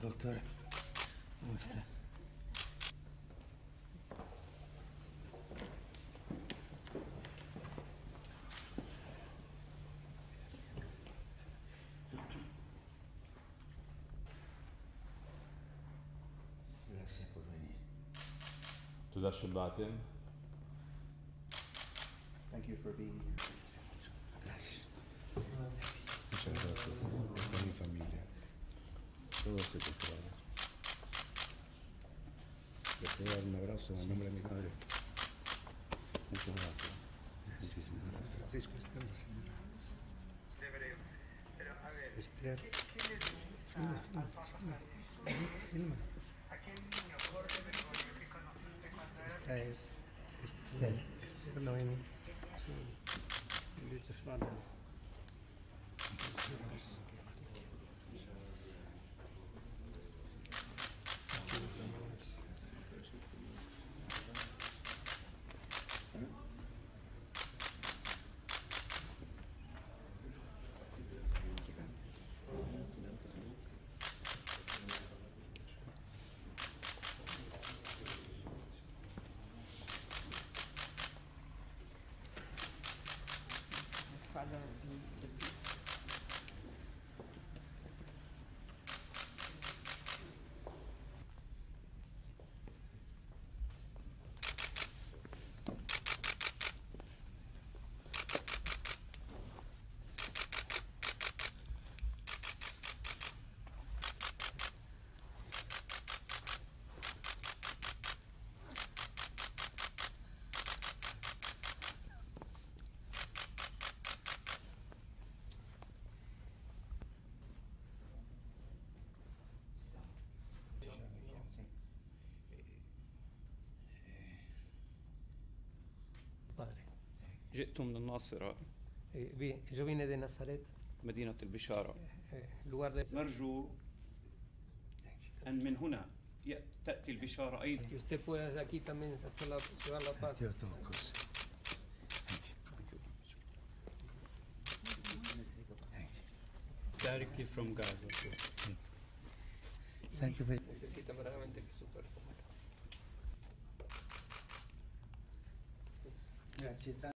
doctora. ¿Cómo está? Gracias por venir. תודה שבאתם. Thank you for being here. Gracias. Muchas gracias. Esta es mi familia. Todos secuestrados. Les puedo dar un abrazo en nombre de mi madre. Muchas gracias. Muchísimas gracias. Disculpen, señora. Pero, a ver, Esther. ¿qué le dices al Papa Francisco? Filma. Aquel niño Jorge Bergoglio que conociste cuando era Esta es Esther Noemi. Sí. And it's a father. It's yours. Thank you so much. Father be the peace. Padre. جئت من الناصرة Yo vine de Nazaret, مدينة البشارة. lugar de نرجو أن من هنا تأتي البشارة أيضا. que usted pueda desde aquí también hacer llevar la paz. Quiero tomar cosas. Directly from Gaza. Thank you very Necesita verdaderamente que su cuerpo muera. Grazie.